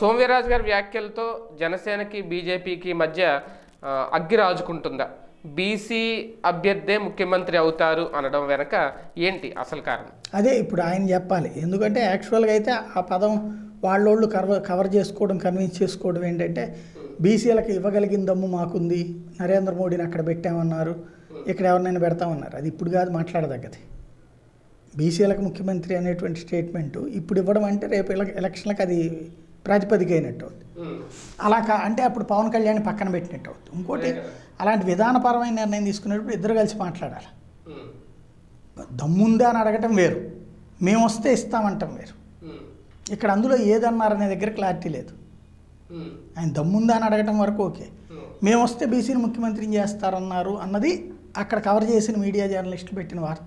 సోము వీర్రాజు గారి వ్యాఖ్యలతో జనసేనకి బీజేపీకి మధ్య అగ్గి రాజుకుంటుందా? బీసీ అభ్యర్థే ముఖ్యమంత్రి అవుతారు అనడం వెనక ఏంటి అసలు కారణం? అదే ఇప్పుడు ఆయన చెప్పాలి. ఎందుకంటే యాక్చువల్గా అయితే ఆ పదం వాళ్ళోళ్ళు కవర్ చేసుకోవడం, కన్విన్స్ చేసుకోవడం ఏంటంటే బీసీలకు ఇవ్వగలిగిన దమ్ము మాకుంది, నరేంద్ర మోడీని అక్కడ పెట్టామన్నారు, ఇక్కడ ఎవరినైనా పెడతామన్నారు. అది ఇప్పుడు కాదు మాట్లాడదగ్గది. బీసీలకు ముఖ్యమంత్రి అనేటువంటి స్టేట్మెంటు ఇప్పుడు ఇవ్వడం అంటే రేపు ఎలక్షన్లకు అది ప్రాతిపదిక అయినట్టు అవుతుంది. అలా అంటే అప్పుడు పవన్ కళ్యాణ్ పక్కన పెట్టినట్టు అవుతుంది. ఇంకోటి అలాంటి విధానపరమైన నిర్ణయం తీసుకునేటప్పుడు ఇద్దరు కలిసి మాట్లాడాలి. దమ్ముందా అని అడగటం వేరు, మేము వస్తే ఇస్తామంటాం వేరు. ఇక్కడ అందులో ఏదన్నారనే దగ్గర క్లారిటీ లేదు. ఆయన దమ్ముందా అని అడగటం వరకు ఓకే, మేము వస్తే బీసీని ముఖ్యమంత్రిని చేస్తారన్నారు అన్నది అక్కడ కవర్ చేసిన మీడియా జర్నలిస్టులు పెట్టిన వార్త.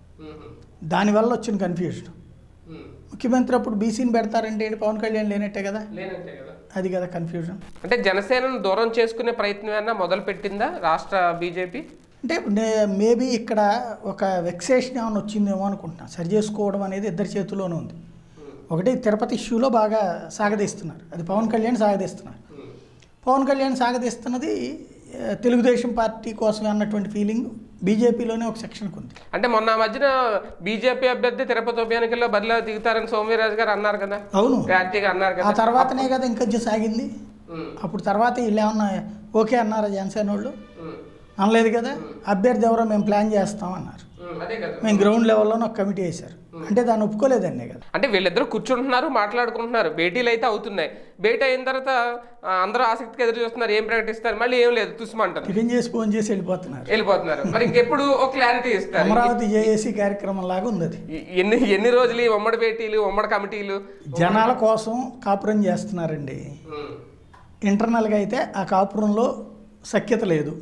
దానివల్ల వచ్చిన కన్ఫ్యూజన్. ముఖ్యమంత్రి అప్పుడు బీసీని పెడతారంటే ఏంటి, పవన్ కళ్యాణ్ లేనట్టే కదా, అది కదా కన్ఫ్యూజన్. అంటే జనసేనను దూరం చేసుకునే ప్రయత్నం ఏమన్నా మొదలు పెట్టిందా రాష్ట్ర బీజేపీ? అంటే మేబీ ఇక్కడ ఒక వెక్సేషన్ ఏమైనా వచ్చిందేమో అనుకుంటున్నా. సరి చేసుకోవడం అనేది ఇద్దరి చేతుల్లోనే ఉంది. ఒకటి తిరుపతి ఇష్యూలో బాగా సాగదీస్తున్నారు, అది పవన్ కళ్యాణ్ సాగదీస్తున్నారు. పవన్ కళ్యాణ్ సాగదీస్తున్నది తెలుగుదేశం పార్టీ కోసమే అన్నటువంటి ఫీలింగ్ బీజేపీలోనే ఒక సెక్షన్కి ఉంది. అంటే మొన్న మధ్యన బీజేపీ అభ్యర్థి తిరుపతి ఉప ఎన్నికల్లో బరిలో దిగుతారని సోము వీర్రాజు గారు అన్నారు కదా. అవును, క్లారిటీగా అన్నారు కదా. ఆ తర్వాతనే కదా ఇంకొంచెం సాగింది. అప్పుడు తర్వాత వీళ్ళు ఏమన్నా ఓకే అన్నారా జనసేన వాళ్ళు? అనలేదు కదా. అభ్యర్థి ఎవరో మేము ప్లాన్ చేస్తామన్నారు, మేము గ్రౌండ్ లెవెల్లోనే ఒక కమిటీ వేశారు. అంటే దాన్ని ఒప్పుకోలేదన్నే కదా. అంటే వీళ్ళిద్దరు కూర్చుంటున్నారు, మాట్లాడుకుంటున్నారు, భేటీలు అయితే అవుతున్నాయి. భేటీ అయిన తర్వాత అందరూ ఆసక్తిగా ఎదురు చూస్తున్నారు, ఏం ప్రకటిస్తారు, మళ్ళీ ఏం లేదు తుస్మంటారు, టిఫిన్ చేసి ఫోన్ చేసి వెళ్ళిపోతున్నారు. మరి ఇంకెప్పుడు ఒక క్లారిటీ ఇస్తారు. అమరావతి జేఏసీ కార్యక్రమం లాగా ఉంది అది. ఎన్ని రోజులు ఈ ఉమ్మడి భేటీలు, ఉమ్మడి కమిటీలు జనాల కోసం కాపురం చేస్తున్నారండి. ఇంటర్నల్గా అయితే ఆ కాపురంలో సఖ్యత లేదు.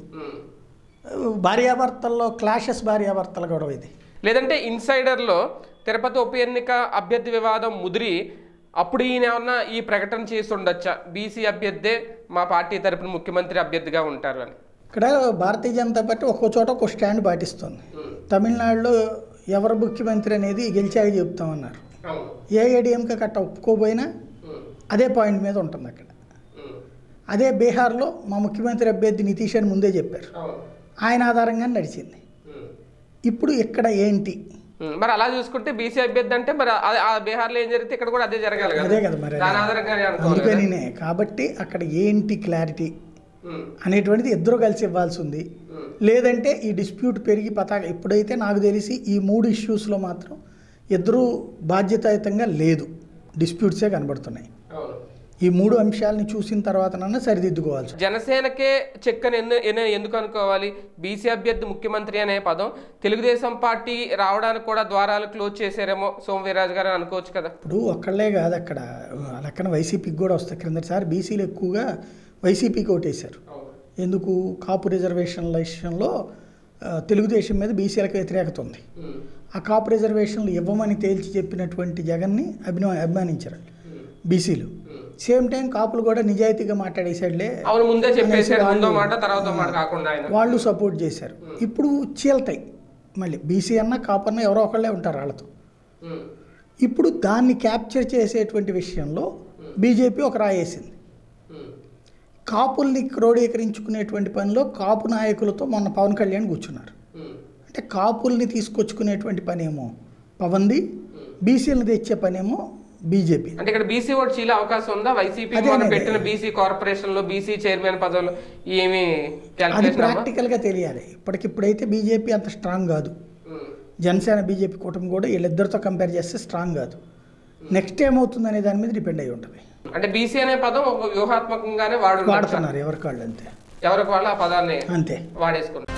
భార్యాభర్తల్లో క్లాషెస్, భార్యాభర్తల గొడవ ఇది. లేదంటే ఇన్సైడర్లో తిరుపతి ఉప ఎన్నిక అభ్యర్థి వివాదం ముదిరి అప్పుడు ఈయన ఏమన్నా ఈ ప్రకటన చేసి ఉండొచ్చా, బీసీ అభ్యర్థే మా పార్టీ తరపున ముఖ్యమంత్రి అభ్యర్థిగా ఉంటారు అని? ఇక్కడ భారతీయ జనతా పార్టీ ఒక్కో చోట ఒక్కో స్టాండ్ పాటిస్తుంది. తమిళనాడులో ఎవరు ముఖ్యమంత్రి అనేది గెలిచాక చెప్తామన్నారు. ఏఐడిఎంకే కట్ట ఒప్పుకోపోయినా అదే పాయింట్ మీద ఉంటుంది అక్కడ. అదే బీహార్లో మా ముఖ్యమంత్రి అభ్యర్థి నితీష్ అని ముందే చెప్పారు, ఆయన ఆధారంగా నడిచింది. ఇప్పుడు ఇక్కడ ఏంటి మరి అలా చూసుకుంటే బీసీ అభ్యర్థి అంటే మరి బీహార్లో ఏం జరిగితే ఇక్కడ కూడా అదే జరగాలి, అదే కదా మరి. అందుకనినే కాబట్టి అక్కడ ఏంటి క్లారిటీ అనేటువంటిది ఇద్దరు కలిసి ఇవ్వాల్సి ఉంది. లేదంటే ఈ డిస్ప్యూట్ పెరిగి ఎప్పుడైతే నాకు తెలిసి ఈ 3 ఇష్యూస్లో మాత్రం ఇద్దరు బాధ్యతాయుతంగా లేదు, డిస్ప్యూట్సే కనబడుతున్నాయి. ఈ 3 అంశాలని చూసిన తర్వాత సరిదిద్దుకోవాలి. జనసేనకే చెక్కని ఎందుకు అనుకోవాలి? బీసీ అభ్యర్థి ముఖ్యమంత్రి అనే పదం తెలుగుదేశం పార్టీ రావడానికి కూడా ద్వారాలు క్లోజ్ చేశారేమో సోము వీర్రాజు గారు అనుకోవచ్చు కదా. ఇప్పుడు ఒక్కళ్ళే కాదు, అక్కడ లెక్కన వైసీపీకి కూడా వస్తాయి. క్రిందటిసారి బీసీలు ఎక్కువగా వైసీపీకి ఓటేశారు. ఎందుకు? కాపు రిజర్వేషన్ల విషయంలో తెలుగుదేశం మీద బీసీలకు వ్యతిరేకత ఉంది. ఆ కాపు రిజర్వేషన్లు ఇవ్వమని తేల్చి చెప్పినటువంటి జగన్ని అభిమానించారు బీసీలు. సేమ్ టైం కాపులు కూడా నిజాయితీగా మాట్లాడేసాడులే, వాళ్ళు సపోర్ట్ చేశారు. ఇప్పుడు చీల్తాయి మళ్ళీ, బీసీ అన్న కాపు అన్న ఎవరో ఒకళ్ళే ఉంటారు వాళ్ళతో. ఇప్పుడు దాన్ని క్యాప్చర్ చేసేటువంటి విషయంలో బీజేపీ ఒక రాయేసింది. కాపుల్ని క్రోడీకరించుకునేటువంటి పనిలో కాపు నాయకులతో మొన్న పవన్ కళ్యాణ్ కూర్చున్నారు. అంటే కాపుల్ని తీసుకొచ్చుకునేటువంటి పనేమో పవన్ది, బీసీలను తెచ్చే పనేమో బీజేపీ. అంటే ఇక్కడ బీసీ ఓటు చీలే అవకాశం ఉందా? వైసీపీ పెట్టిన బీసీ కార్పొరేషన్ లో బీసీ చైర్మన్ పదవులు ఏమి ప్రాక్టికల్ గా తెలియాలి. ఇప్పటికిప్పుడైతే బీజేపీ అంత స్ట్రాంగ్ కాదు. జనసేన బీజేపీ కూటమి కూడా వీళ్ళిద్దరితో కంపేర్ చేస్తే స్ట్రాంగ్ కాదు. నెక్స్ట్ ఏమవుతుంది అనే దాని మీద డిపెండ్ అయి ఉంటుంది. అంటే బీసీ అనే పదం వ్యూహాత్మకంగానే వాడుతున్నారు ఎవరికి వాళ్ళు, అంతే ఎవరికి వాళ్ళు ఆ పదాన్ని అంతే వాడేసుకుంటారు.